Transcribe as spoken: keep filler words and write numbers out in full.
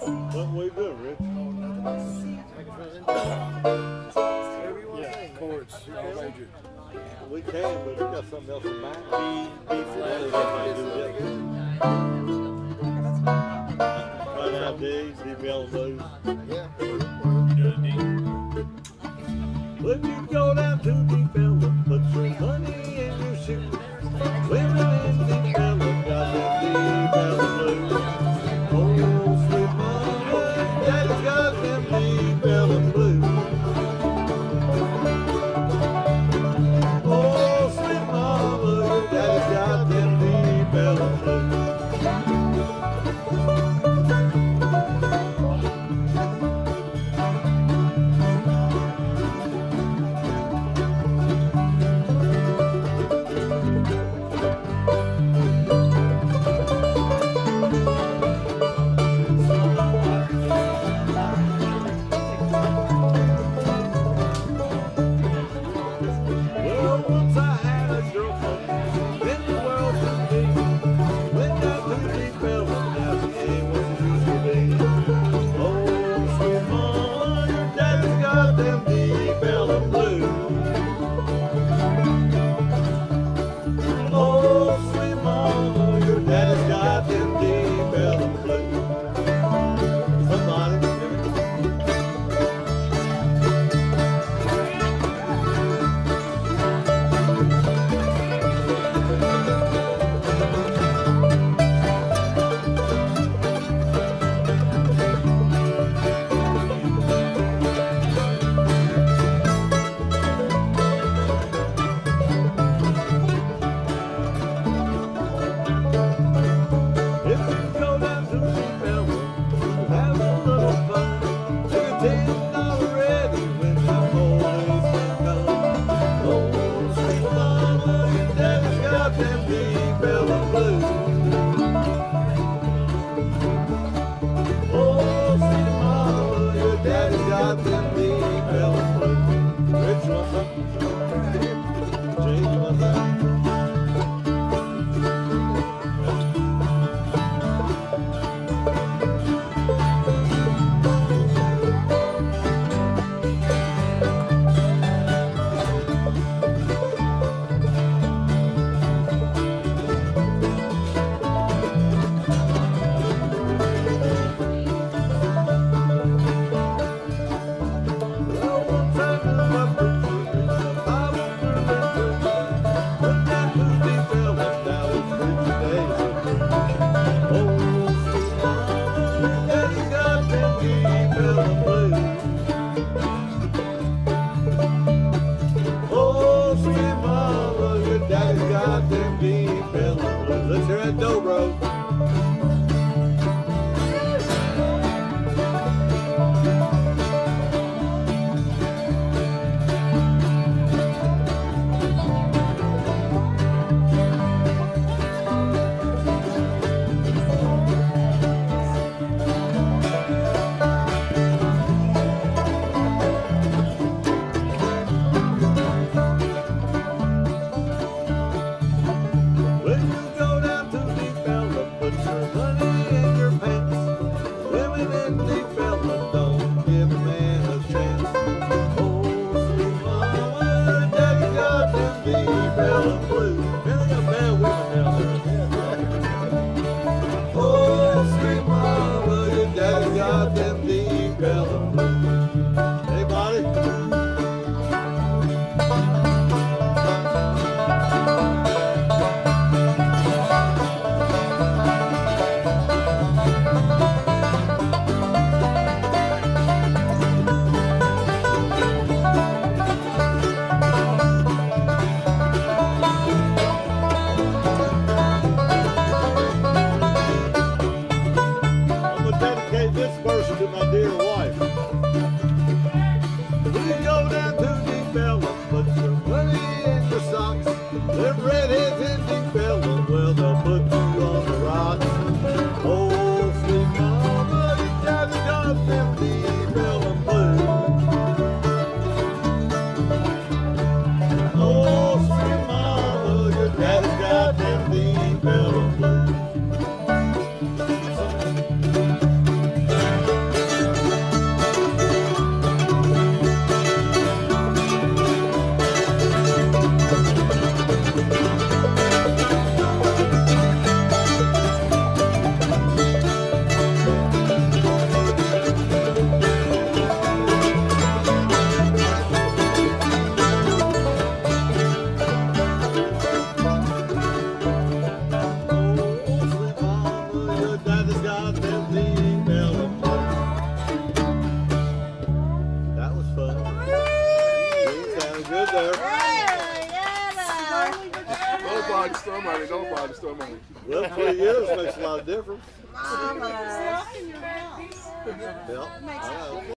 What we doing, Rich? Yeah, chords, all major. We can, but we got something else in mind. B, B flat. Right now, D, D, Bell, Blues. Yeah. When you go down to Deep Elem, put some money in your shoe. Women in Deep Elem got them Deep Elem blues. Oh, sweet mama, daddy's got them Deep Elem blues. Oh, sweet mama, your daddy's got them Deep Elem blues. Let's hear that dobro. buy the store money. Don't buy the store money. Well, three years makes a lot of difference. Mama. in your house. Yeah, I know.